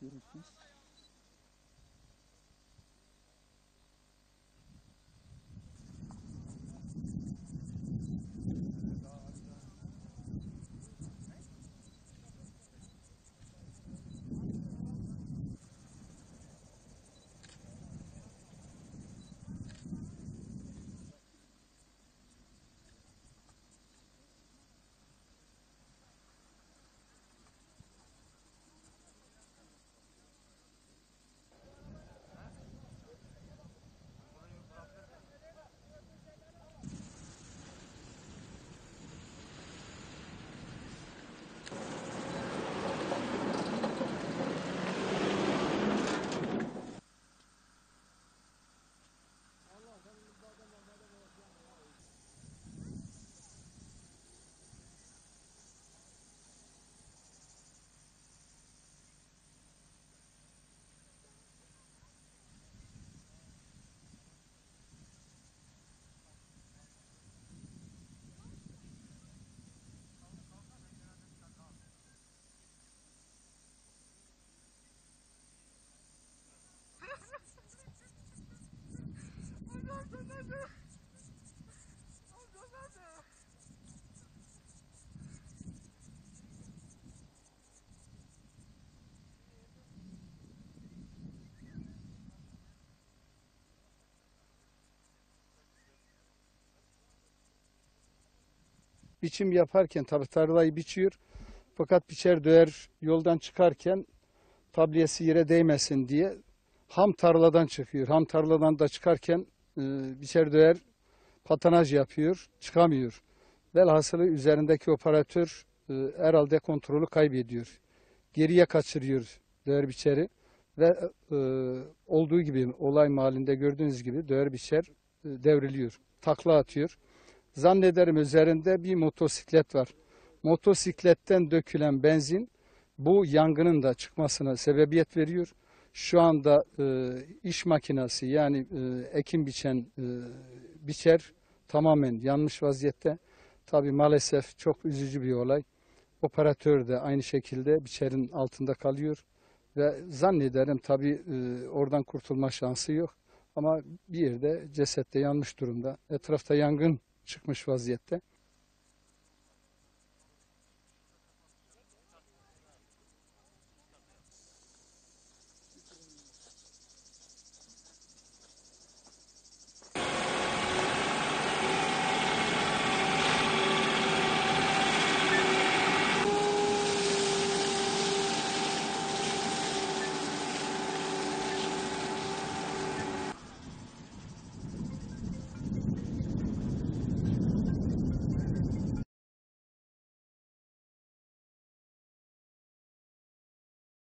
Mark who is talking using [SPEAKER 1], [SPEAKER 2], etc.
[SPEAKER 1] görürsünüz. Biçim yaparken tabii tarlayı biçiyor. Fakat biçer döver yoldan çıkarken tabliyesi yere değmesin diye ham tarladan çıkıyor. Ham tarladan da çıkarken biçer döver patanaj yapıyor, çıkamıyor. Velhasılı üzerindeki operatör herhalde kontrolü kaybediyor. Geriye kaçırıyor döver biçeri ve olduğu gibi olay mahallinde gördüğünüz gibi döver biçer devriliyor. Takla atıyor. Zannederim üzerinde bir motosiklet var. Motosikletten dökülen benzin bu yangının da çıkmasına sebebiyet veriyor. Şu anda iş makinesi yani ekim biçen biçer tamamen yanmış vaziyette. Tabii maalesef çok üzücü bir olay. Operatör de aynı şekilde biçerin altında kalıyor ve zannederim tabii oradan kurtulma şansı yok. Ama bir yerde ceset de yanmış durumda. Etrafta yangın çıkmış vaziyette.